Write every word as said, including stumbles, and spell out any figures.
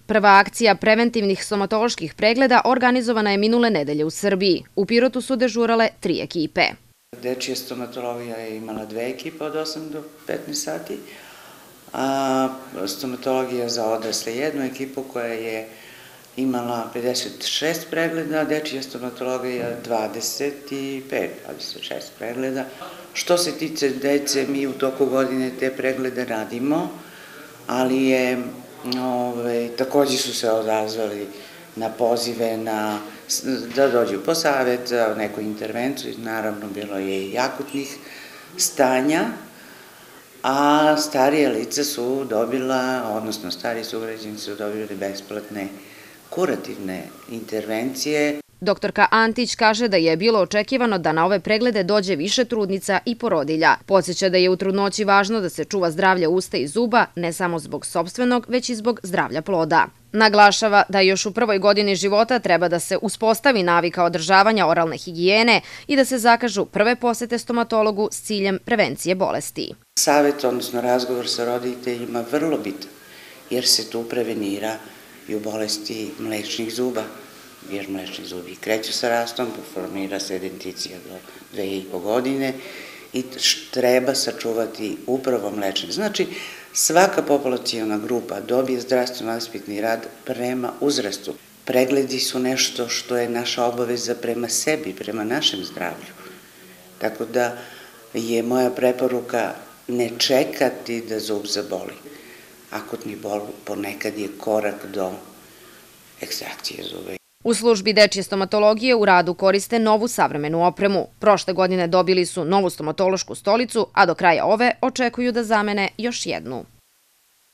Prva akcija preventivnih stomatoloških pregleda organizovana je minule nedelje u Srbiji. U Pirotu su dežurale tri ekipe. Dečija stomatologija je imala dve ekipe od osam do petnaest sati, a stomatologija za odrasle jednu ekipu koja je imala pedeset šest pregleda, dečija stomatologija dvadeset pet, dvadeset šest pregleda. Što se tiče dece, mi u toku godine te preglede radimo, ali je, ove, takođe su se odazvali na pozive na, da dođu po savet, neku intervenciju, naravno bilo je i akutnih stanja, a starije lice su dobila, odnosno stari sugrađani su dobili besplatne kurativne intervencije. Doktorka Antić kaže da je bilo očekivano da na ove preglede dođe više trudnica i porodilja. Podsjeća da je u trudnoći važno da se čuva zdravlje usta i zuba, ne samo zbog sopstvenog, već i zbog zdravlja ploda. Naglašava da još u prvoj godini života treba da se uspostavi navika održavanja oralne higijene i da se zakažu prve posete stomatologu s ciljem prevencije bolesti. Savet, odnosno razgovor sa roditeljima, vrlo bitan, jer se tu preveniraju bolesti mlečnih zuba, jer mlečni zubi kreću sa rastom, formira se denticija do dve i po godine i treba sačuvati upravo mlečni. Znači, svaka populacijona grupa dobije zdravstveno-vaspitni rad prema uzrastu. Pregledi su nešto što je naša obaveza prema sebi, prema našem zdravlju. Tako da je moja preporuka ne čekati da zub zaboli. Akutni bol ponekad je korak do ekstrakcije zuba. U službi dečje stomatologije u radu koriste novu savremenu opremu. Prošle godine dobili su novu stomatološku stolicu, a do kraja ove očekuju da zamene još jednu.